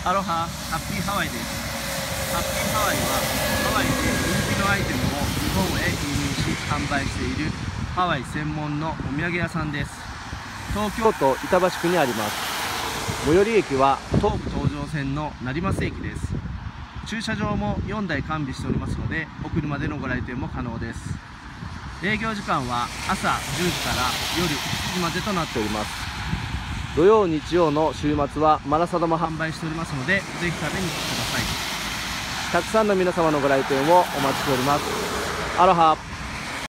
アロハ、ハッピーハワイです。ハッピーハワイはハワイで人気のアイテムを日本へ輸入し販売しているハワイ専門のお土産屋さんです。東京都板橋区にあります。最寄り駅は東武東上線の成増駅です。駐車場も4台完備しておりますので、お車でのご来店も可能です。営業時間は朝10時から夜7時までとなっております。土曜日曜の週末はマラサダも販売しておりますので、ぜひ食べに来てください。たくさんの皆様のご来店をお待ちしております。アロハ。